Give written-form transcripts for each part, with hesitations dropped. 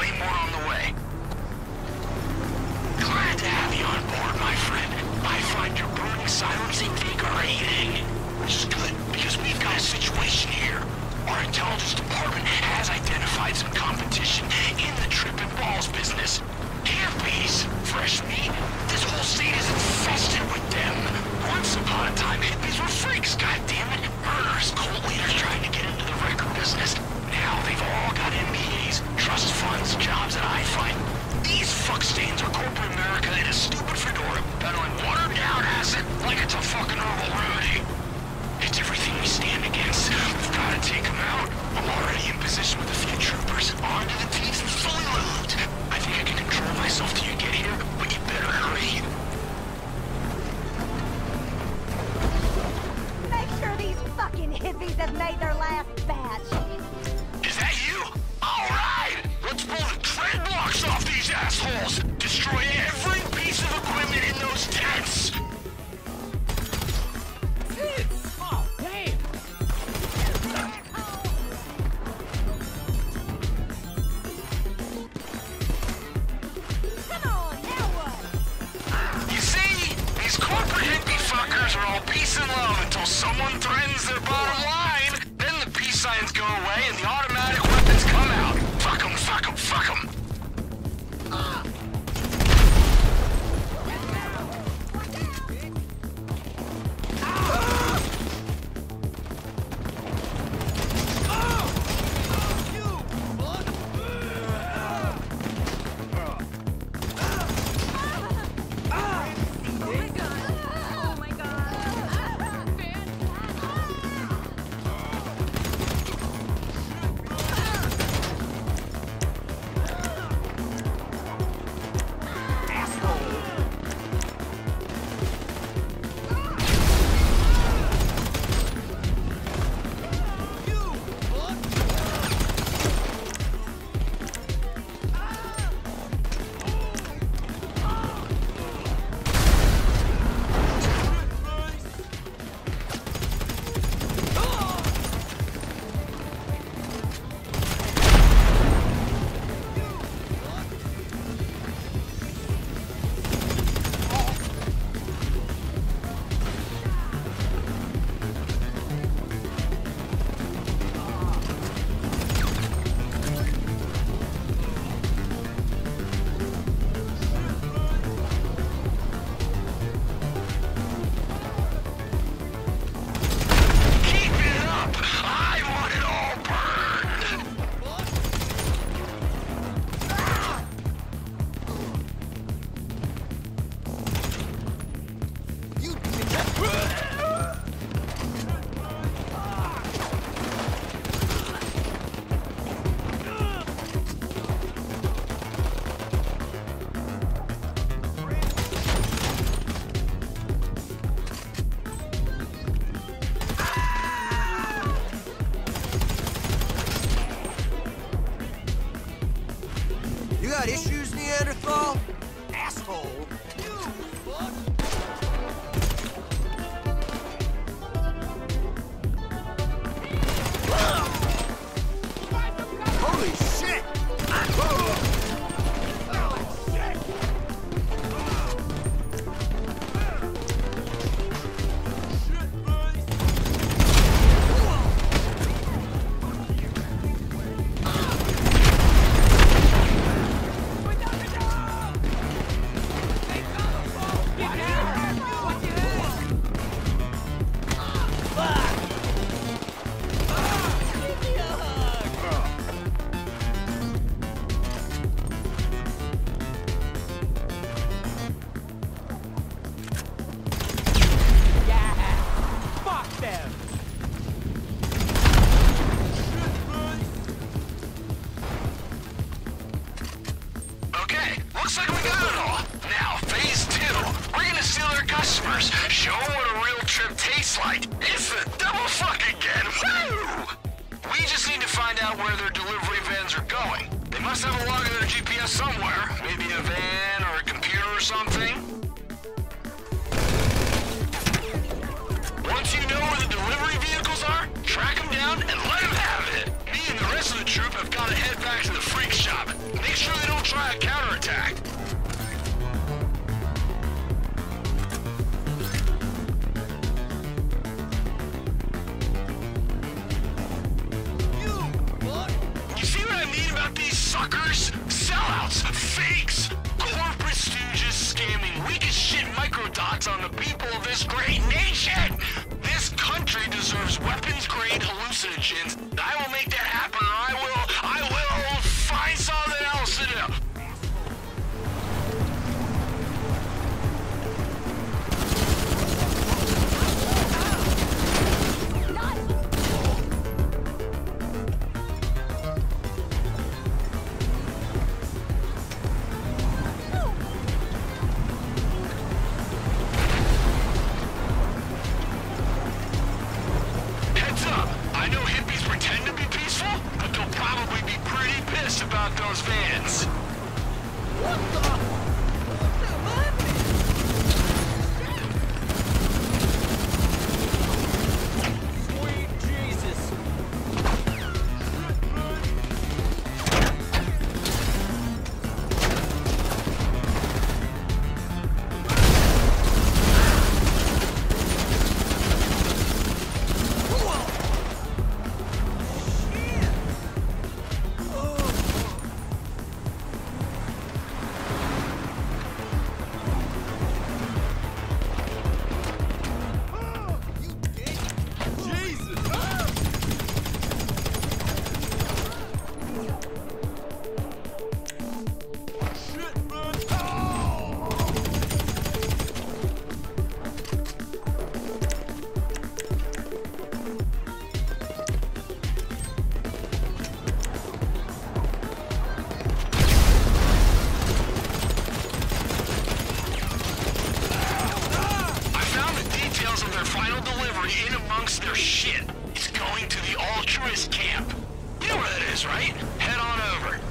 Plenty more on the way. Glad to have you on board, my friend. I find your burning silence invigorating. Which is good, because we've got a situation here. Our intelligence department has identified some competition in the tripping balls business. Hippies, fresh meat, this whole state is infested with them. Once upon a time, hippies were freaks, goddammit. Murderous cult leaders trying to get into the record business. Now they've all got MBAs, trust funds, jobs that I find. These fuckstains are corporate America in a stupid fedora, peddling watered-down acid like it's a fucking herbal remedy. It's everything we stand against. We've got to take them out. I'm already in position with a few troopers, armed to the teeth and fully loaded. I think I can control myself till you get here, but you better hurry. Make sure these fucking hippies have made their last batch. Is that you? All right! Let's pull the tread blocks off these assholes! Destroy every piece of equipment in those tents! Oh, damn! Come on, now what? You see, these corporate hippie fuckers are all peace and love until someone threatens their bottom line. Then the peace signs go away and the automatic weapons come out. Fuck 'em, fuck 'em, fuck 'em. Oh my god. You got issues, Neanderthal? Asshole! Holy shit! Looks like we got it all. Now, phase 2. We're gonna steal their customers. Show them what a real trip tastes like. It's the double fuck again. Woo! We just need to find out where their delivery vans are going. They must have a log of their GPS somewhere. Maybe a van or a computer or something. Once you know where the delivery vehicles are, track them down and let them have it. Me and the rest of the troop have got to head back to the freak shop. Make sure suckers, sellouts, fakes, corporate stooges scamming weak as shit microdots on the people of this great nation. This country deserves weapons-grade hallucinogens. I will make that happen, or I will find something else to do. About those vans. What the? Sweet Jesus. in amongst their shit. It's going to the Altruist camp. You know where that is, right? Head on over.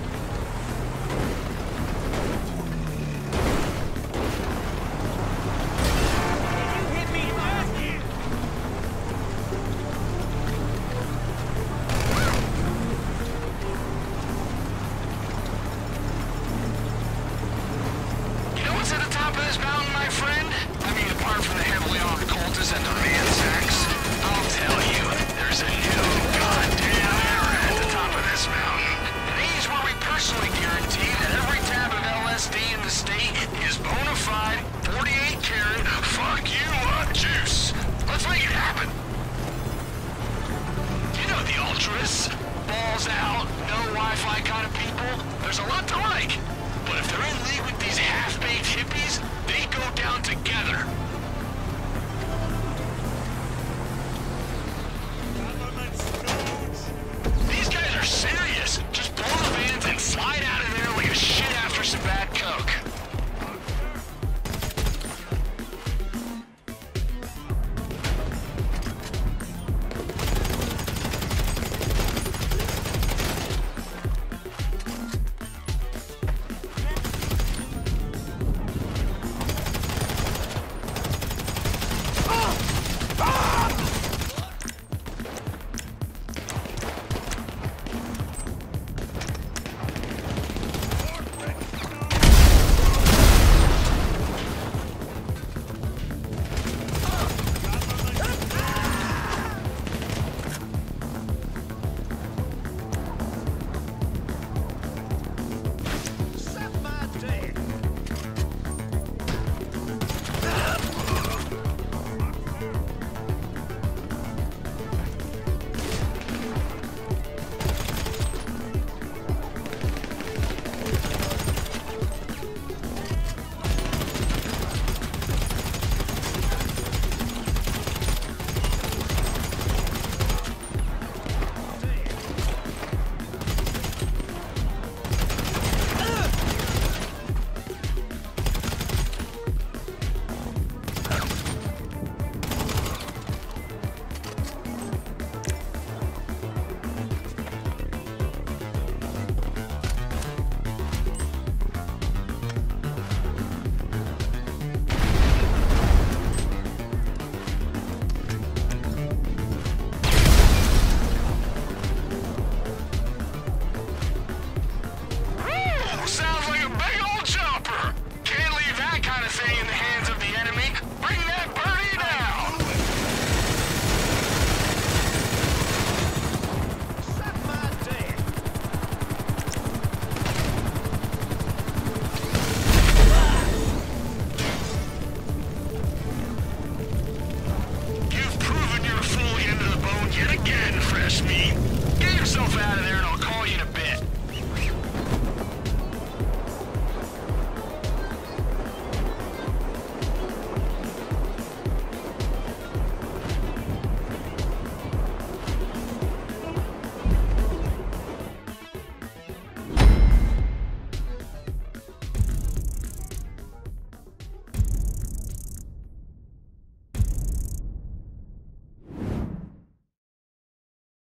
Balls out, no Wi-Fi kind of people. There's a lot to like. But if they're in league with these half-baked hippies, they go down together.